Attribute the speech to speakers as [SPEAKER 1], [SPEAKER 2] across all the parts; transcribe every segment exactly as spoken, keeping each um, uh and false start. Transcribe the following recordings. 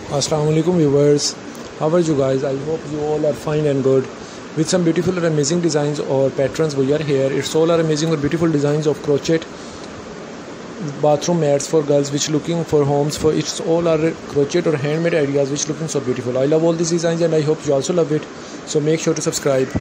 [SPEAKER 1] Assalamu alaikum viewers, how are you guys? I hope you all are fine and good. With some beautiful and amazing designs or patterns we are here. It's all are amazing or beautiful designs of crochet bathroom mats for girls which looking for homes for it's all are crochet or handmade ideas which looking so beautiful. I love all these designs and I hope you also love it. So make sure to subscribe.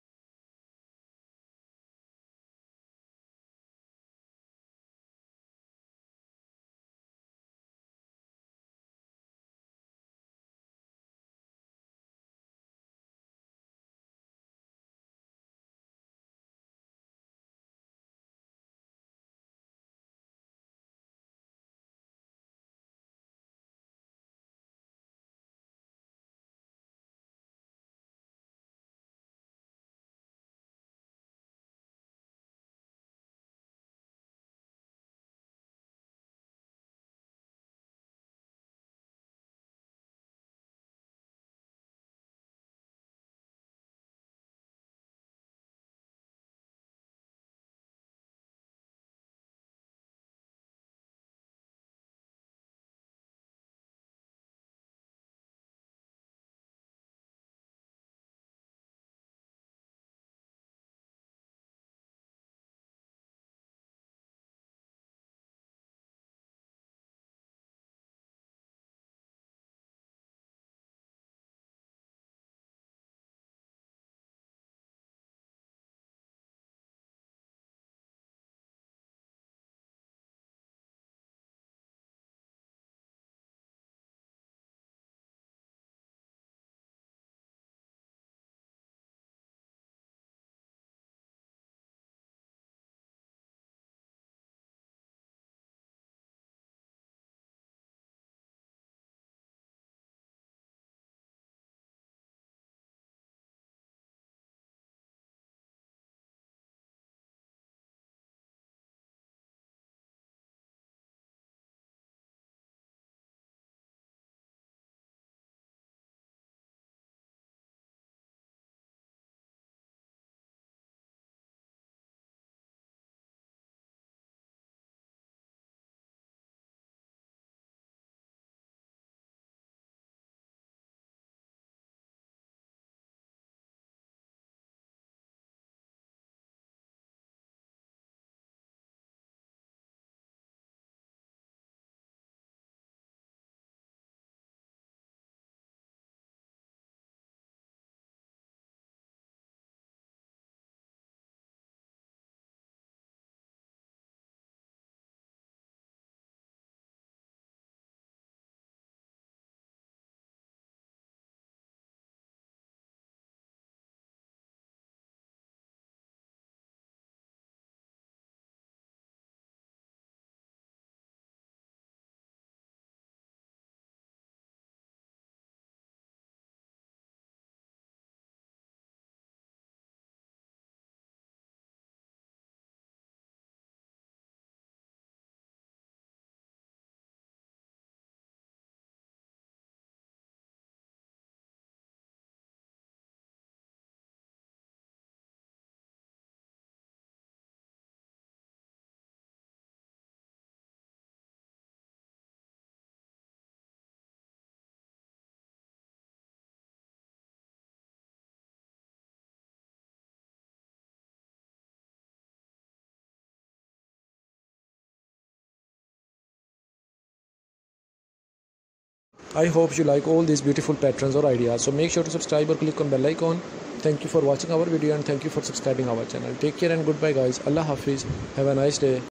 [SPEAKER 1] I hope you like all these beautiful patterns or ideas. So make sure to subscribe or click on bell icon. Thank you for watching our video and thank you for subscribing our channel. Take care and goodbye guys. Allah Hafiz. Have a nice day.